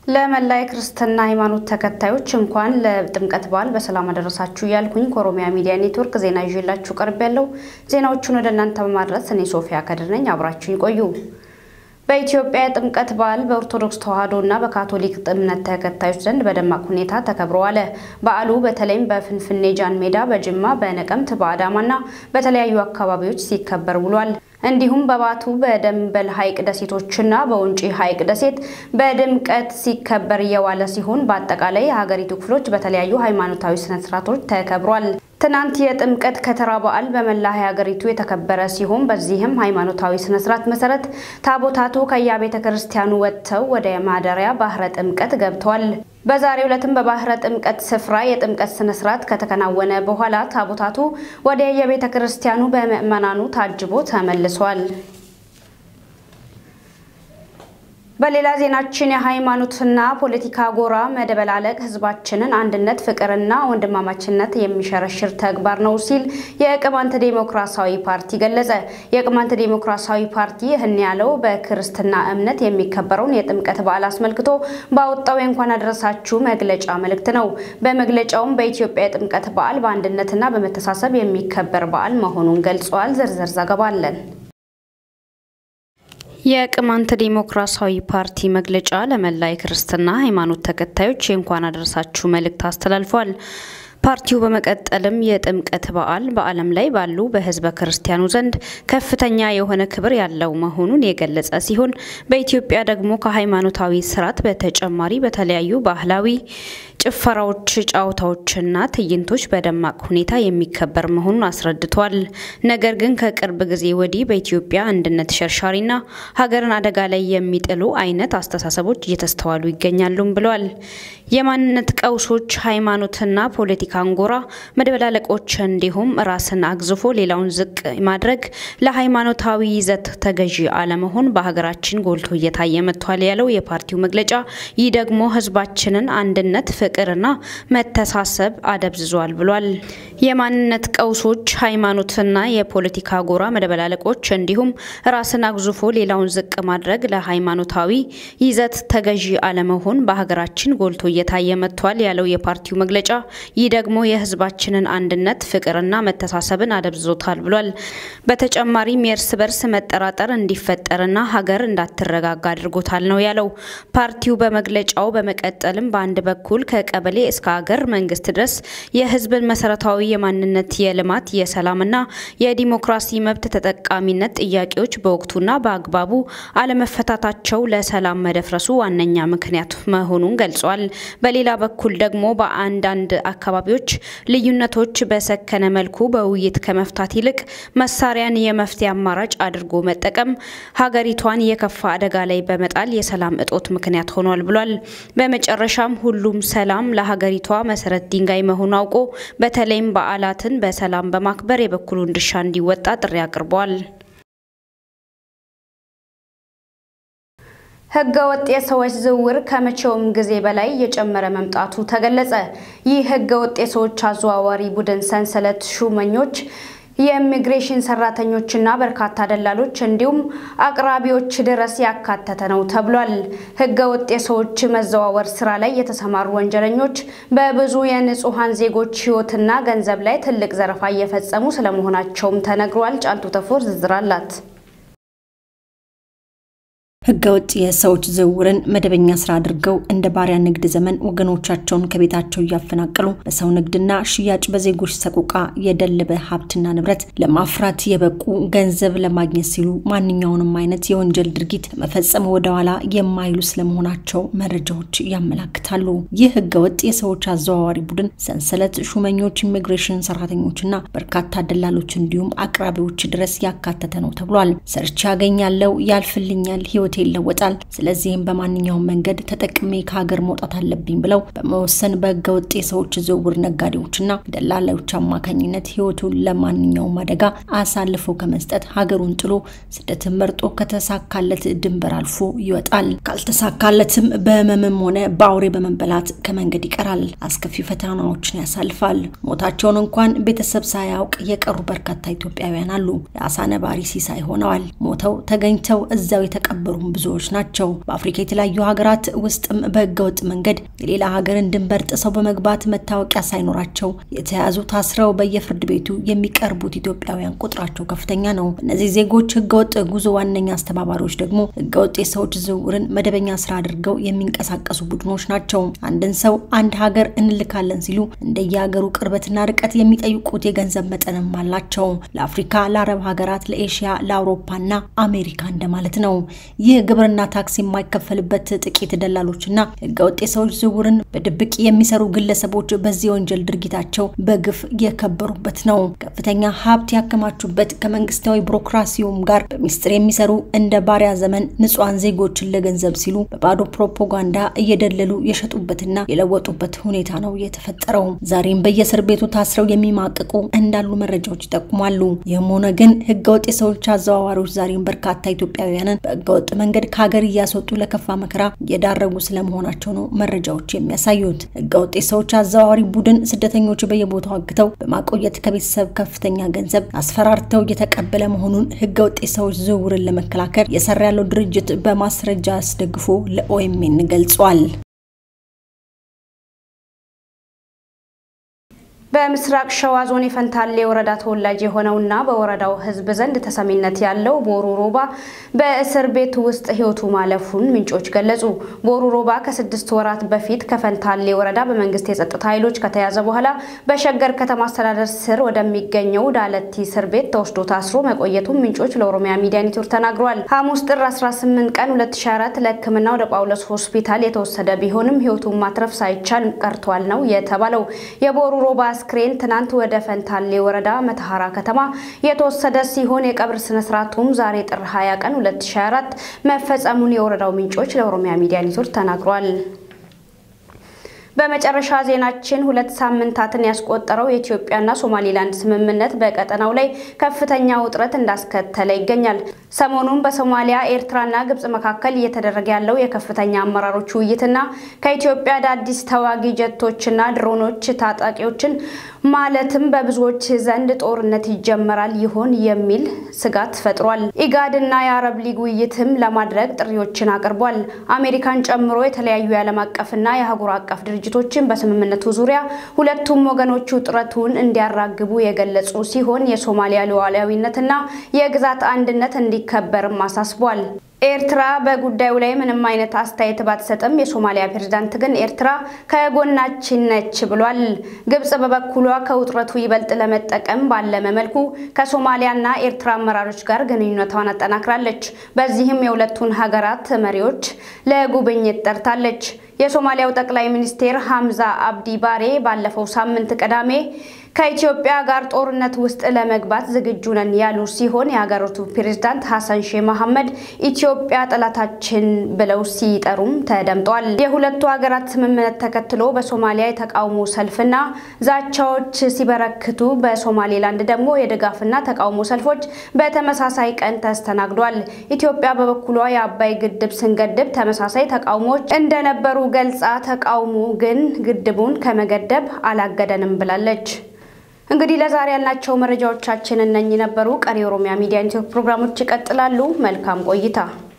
ለመላይ ክርስትና ሃይማኖት ተከታዮች እንኳን ለጥምቀት በዓል በሰላም አደረሳችሁ ያልኩኝ ኮሮሚያ ሚዲያ ኔትወርክ ዜና ይዤላችሁ ቀርቤያለሁ። ዜናዎቹን ወደ እናንተ በማድረስ እኔ ሶፊያ ከድር ነኝ። አብራችሁኝ ቆዩ። በኢትዮጵያ ጥምቀት በዓል በኦርቶዶክስ ተዋህዶና በካቶሊክ እምነት ተከታዮች ዘንድ በደማቅ ሁኔታ ተከብሯል። በዓሉ በተለይም በፍንፍኔ ጃን ሜዳ፣ በጅማ፣ በነቀምት፣ በአዳማና በተለያዩ አካባቢዎች ሲከበር ውሏል። እንዲሁም በባቱ በደንበል ሐይቅ ደሴቶችና በወንጪ ሐይቅ ደሴት በድምቀት ሲከበር የዋለ ሲሆን በአጠቃላይ የሀገሪቱ ክፍሎች በተለያዩ ሃይማኖታዊ ስነ ስርዓቶች ተከብሯል። ትናንት የጥምቀት ከተራ በዓል በመላ ሀገሪቱ የተከበረ ሲሆን በዚህም ሃይማኖታዊ ስነ ስርዓት መሰረት ታቦታቱ ከየቤተ ክርስቲያኑ ወጥተው ወደ ማደሪያ ባህረ ጥምቀት ገብተዋል። በዛሬው ዕለትም በባህረ ጥምቀት ስፍራ የጥምቀት ስነ ስርዓት ከተከናወነ በኋላ ታቦታቱ ወደ የቤተ ክርስቲያኑ በመእመናኑ ታጅቦ ተመልሷል። በሌላ ዜናችን የሃይማኖትና ፖለቲካ ጎራ መደበላለቅ ህዝባችንን አንድነት ፍቅርና ወንድማማችነት የሚሸረሽር ተግባር ነው ሲል የቅማንት ዲሞክራሲያዊ ፓርቲ ገለጸ። የቅማንት ዲሞክራሲያዊ ፓርቲ ይህን ያለው በክርስትና እምነት የሚከበረውን የጥምቀት በዓል አስመልክቶ ባወጣው እንኳን አደረሳችሁ መግለጫ መልእክት ነው። በመግለጫውም በኢትዮጵያ የጥምቀት በዓል በአንድነትና በመተሳሰብ የሚከበር በዓል መሆኑን ገልጿል። ዝርዝር ዘገባ አለን። የቅማንት ዲሞክራሲያዊ ፓርቲ መግለጫ ለመላይ ክርስትና ሃይማኖት ተከታዮች እንኳን አደረሳችሁ መልእክት አስተላልፏል። ፓርቲው በመቀጠልም የጥምቀት በዓል በዓለም ላይ ባሉ በህዝበ ክርስቲያኑ ዘንድ ከፍተኛ የሆነ ክብር ያለው መሆኑን የገለጸ ሲሆን በኢትዮጵያ ደግሞ ከሃይማኖታዊ ስርዓት በተጨማሪ በተለያዩ ባህላዊ ጭፈራዎች፣ ጫውታዎችና ትዕይንቶች በደማቅ ሁኔታ የሚከበር መሆኑን አስረድቷል። ነገር ግን ከቅርብ ጊዜ ወዲህ በኢትዮጵያ አንድነት ሸርሻሪና ሀገርን አደጋ ላይ የሚጥሉ አይነት አስተሳሰቦች እየተስተዋሉ ይገኛሉም ብለዋል። የማንነት ቀውሶች፣ ሃይማኖትና ፖለቲካን ጎራ መደበላለቆች እንዲሁም ራስን አግዝፎ ሌላውን ዝቅ ማድረግ ለሃይማኖታዊ ይዘት ተገዢ አለመሆን በሀገራችን ጎልቶ እየታየ መጥቷል ያለው የፓርቲው መግለጫ ይህ ደግሞ ህዝባችንን አንድነት ፍቅርና መተሳሰብ አደብዝዟል ብሏል። የማንነት ቀውሶች፣ ሃይማኖትና የፖለቲካ ጎራ መደበላለቆች እንዲሁም ራስን አግዝፎ ሌላውን ዝቅ ማድረግ ለሃይማኖታዊ ይዘት ተገዢ አለመሆን በሀገራችን ጎልቶ እየታየ መጥቷል ያለው የፓርቲው መግለጫ ይህ ደግሞ የህዝባችንን አንድነት ፍቅርና መተሳሰብን አደብዝዞታል ብሏል። በተጨማሪም የእርስ በርስ መጠራጠር እንዲፈጠርና ሀገር እንዳትረጋጋ አድርጎታል ነው ያለው። ፓርቲው በመግለጫው በመቀጠልም በአንድ በኩል ከቀበሌ እስከ ሀገር መንግስት ድረስ የህዝብን መሰረታዊ የማንነት፣ የልማት፣ የሰላምና የዲሞክራሲ መብት ተጠቃሚነት ጥያቄዎች በወቅቱና በአግባቡ አለመፈታታቸው ለሰላም መደፍረሱ ዋነኛ ምክንያት መሆኑን ገልጿል። በሌላ በኩል ደግሞ በአንዳንድ አካባቢዎች ልዩነቶች በሰከነ መልኩ በውይይት ከመፍታት ይልቅ መሳሪያን የመፍትሄ አማራጭ አድርጎ መጠቀም ሀገሪቷን የከፋ አደጋ ላይ በመጣል የሰላም እጦት ምክንያት ሆኗል ብሏል። በመጨረሻም ሁሉም ሰላም ለሀገሪቷ መሰረት ድንጋይ መሆኑ አውቆ በተለይም በዓላትን በሰላም በማክበር የበኩሉን ድርሻ እንዲወጣ ጥሪ አቅርቧል። ህገወጥ የሰዎች ዝውውር ከመቼውም ጊዜ በላይ እየጨመረ መምጣቱ ተገለጸ። ይህ ህገወጥ የሰዎች አዘዋዋሪ ቡድን ሰንሰለት ሹመኞች፣ የኢሚግሬሽን ሰራተኞችና በርካታ ደላሎች እንዲሁም አቅራቢዎች ድረስ ያካተተ ነው ተብሏል። ህገወጥ የሰዎች መዘዋወር ስራ ላይ የተሰማሩ ወንጀለኞች በብዙ የንጹሃን ዜጎች ህይወትና ገንዘብ ላይ ትልቅ ዘረፋ እየፈጸሙ ስለመሆናቸውም ተነግሯል። ጫልቱ ተፎር ዝርዝር አላት። ህገወጥ የሰዎች ዝውውርን መደበኛ ስራ አድርገው እንደ ባሪያ ንግድ ዘመን ወገኖቻቸውን ከቤታቸው ያፈናቀሉ በሰው ንግድና ሽያጭ በዜጎች ሰቆቃ የደለበ ሀብትና ንብረት ለማፍራት የበቁ ገንዘብ ለማግኘት ሲሉ ማንኛውንም አይነት የወንጀል ድርጊት መፈጸም ወደኋላ የማይሉ ስለመሆናቸው መረጃዎች ያመለክታሉ። ይህ ህገወጥ የሰዎች አዘዋዋሪ ቡድን ሰንሰለት ሹመኞች፣ ኢሚግሬሽን ሰራተኞችና በርካታ ደላሎች እንዲሁም አቅራቢዎች ድረስ ያካተተ ነው ተብሏል። ሰርቻ ያገኛለው ያልፍልኛል ህይወት ይለወጣል፣ ስለዚህም በማንኛውም መንገድ ተጠቅሜ ከሀገር መውጣት አለብኝ ብለው በመወሰን በህገወጥ የሰዎች ዝውውር ነጋዴዎችና ደላላዎች አማካኝነት ህይወቱን ለማንኛውም አደጋ አሳልፎ ከመስጠት ሀገሩን ጥሎ ስደትን መርጦ ከተሳካለት ድንበር አልፎ ይወጣል። ካልተሳካለትም በመመም ሆነ በአውሬ በመንበላት ከመንገድ ይቀራል። አስከፊ ፈተናዎችን ያሳልፋል። ሞታቸውን እንኳን ቤተሰብ ሳያውቅ የቀሩ በርካታ ኢትዮጵያውያን አሉ። የአሳ ነባሪ ሲሳይ ሆነዋል። ሞተው ተገኝተው እዛው የተቀበሩ ያሉም ብዙዎች ናቸው። በአፍሪካ የተለያዩ ሀገራት ውስጥም በህገወጥ መንገድ የሌላ ሀገርን ድንበር ጥሰው በመግባት መታወቂያ ሳይኖራቸው የተያዙ ታስረው በየፍርድ ቤቱ የሚቀርቡት ኢትዮጵያውያን ቁጥራቸው ከፍተኛ ነው። እነዚህ ዜጎች ህገወጥ ጉዞ ዋነኛ አስተባባሪዎች ደግሞ ህገወጥ የሰዎች ዝውውርን መደበኛ ስራ አድርገው የሚንቀሳቀሱ ቡድኖች ናቸው። አንድን ሰው አንድ ሀገር እንልካለን ሲሉ እንደየሀገሩ ቅርበትና ርቀት የሚጠይቁት የገንዘብ መጠንም አላቸው። ለአፍሪካ፣ ለአረብ ሀገራት፣ ለኤሽያ፣ ለአውሮፓና አሜሪካ እንደማለት ነው። ይህ ግብርና ታክስ የማይከፈልበት ጥቂት ደላሎችና ህገወጥ የሰዎች ዝውውርን በድብቅ የሚሰሩ ግለሰቦች በዚህ ወንጀል ድርጊታቸው በግፍ የከበሩበት ነው። ከፍተኛ ሀብት ያከማቹበት ከመንግስታዊ ቢሮክራሲውም ጋር በሚስጥር የሚሰሩ እንደ ባሪያ ዘመን ንጹሃን ዜጎችን ለገንዘብ ሲሉ በባዶ ፕሮፓጋንዳ እየደለሉ የሸጡበትና የለወጡበት ሁኔታ ነው የተፈጠረው። ዛሬም በየእስር ቤቱ ታስረው የሚማቀቁ እንዳሉ መረጃዎች ይጠቁማሉ። ይህም ሆነ ግን ህገወጥ የሰዎች አዘዋዋሪዎች ዛሬም በርካታ ኢትዮጵያውያንን በህገወጥ መንገድ ከሀገር እያስወጡ ለከፋ መከራ እየዳረጉ ስለመሆናቸው ነው መረጃዎች የሚያሳዩት። ህገወጥ የሰዎች አዘዋዋሪ ቡድን ስደተኞች በየቦታው አግተው በማቆየት ከቤተሰብ ከፍተኛ ገንዘብ አስፈራርተው እየተቀበለ መሆኑን ህገወጥ የሰዎች ዝውውርን ለመከላከል የሰራ ያለው ድርጅት በማስረጃ አስደግፎ ለኦኤምኤን ገልጿል። በምስራቅ ሸዋ ዞን የፈንታሌ ወረዳ ተወላጅ የሆነውና በወረዳው ህዝብ ዘንድ ተሰሚነት ያለው ቦሩ ሮባ በእስር ቤት ውስጥ ህይወቱ ማለፉን ምንጮች ገለጹ። ቦሩ ሮባ ከ6 ወራት በፊት ከፈንታሌ ወረዳ በመንግስት የጸጥታ ኃይሎች ከተያዘ በኋላ በሸገር ከተማ አስተዳደር ስር ወደሚገኘው ዳለቲ እስር ቤት ተወስዶ ታስሮ መቆየቱን ምንጮች ለኦሮሚያ ሚዲያ ኔትወርክ ተናግረዋል። ሐሙስ ጥር 18 ቀን 2024 ለህክምና ወደ ጳውሎስ ሆስፒታል የተወሰደ ቢሆንም ህይወቱን ማትረፍ ሳይቻል ቀርቷል ነው የተባለው። የቦሩ ሮባ ስክሪን ትናንት ወደ ፈንታሌ ወረዳ መተሃራ ከተማ የተወሰደ ሲሆን የቀብር ስነ ስርዓቱም ዛሬ ጥር 20 ቀን 2024 መፈጸሙን የወረዳው ምንጮች ለኦሮሚያ ሚዲያ ኔትወርክ ተናግረዋል። በመጨረሻ ዜናችን 2 ሳምንታትን ያስቆጠረው የኢትዮጵያና ሶማሊላንድ ስምምነት በቀጠናው ላይ ከፍተኛ ውጥረት እንዳስከተለ ይገኛል። ሰሞኑን በሶማሊያ ኤርትራና ግብጽ መካከል እየተደረገ ያለው የከፍተኛ አመራሮች ውይይትና ከኢትዮጵያ አዲስ ተዋጊ ጀቶችና ድሮኖች ታጣቂዎችን ማለትም በብዙዎች ዘንድ ጦርነት ይጀመራል ይሆን የሚል ስጋት ፈጥሯል። ኢጋድና የአረብ ሊግ ውይይትም ለማድረግ ጥሪዎችን አቅርቧል። አሜሪካን ጨምሮ የተለያዩ የዓለም አቀፍና የሀገር አቀፍ ድርጅቶችን በስምምነቱ ዙሪያ ሁለቱም ወገኖች ውጥረቱን እንዲያራግቡ የገለጹ ሲሆን የሶማሊያ ሉዓላዊነትና የግዛት አንድነት እንዲከበርም አሳስቧል። ኤርትራ በጉዳዩ ላይ ምንም አይነት አስተያየት ባትሰጥም የሶማሊያ ፕሬዝዳንት ግን ኤርትራ ከጎናችን ነች ብሏል። ግብጽ በበኩሏ ከውጥረቱ ይበልጥ ለመጠቀም ባለመ መልኩ ከሶማሊያና ኤርትራ አመራሮች ጋር ግንኙነቷን አጠናክራለች። በዚህም የሁለቱን ሀገራት መሪዎች ለጉብኝት ጠርታለች። የሶማሊያው ጠቅላይ ሚኒስትር ሐምዛ አብዲ ባሬ ባለፈው ሳምንት ቅዳሜ ከኢትዮጵያ ጋር ጦርነት ውስጥ ለመግባት ዝግጁ ነን ያሉ ሲሆን የሀገሪቱ ፕሬዝዳንት ሐሰን ሼህ መሐመድ ኢትዮጵያ ጠላታችን ብለው ሲጠሩም ተደምጧል። የሁለቱ ሀገራት ስምምነት ተከትሎ በሶማሊያ የተቃውሞ ሰልፍና ዛቻዎች ሲበረክቱ በሶማሊላንድ ደግሞ የድጋፍና ተቃውሞ ሰልፎች በተመሳሳይ ቀን ተስተናግዷል። ኢትዮጵያ በበኩሏ የአባይ ግድብ ስንገድብ ተመሳሳይ ተቃውሞዎች እንደነበሩ ገልጻ ተቃውሞ ግን ግድቡን ከመገደብ አላገደንም ብላለች። እንግዲህ ለዛሬ ያልናቸው መረጃዎቻችን እነኚህ ነበሩ። ቀሪ ኦሮሚያ ሚዲያ ኔትወርክ ፕሮግራሞች ይቀጥላሉ። መልካም ቆይታ።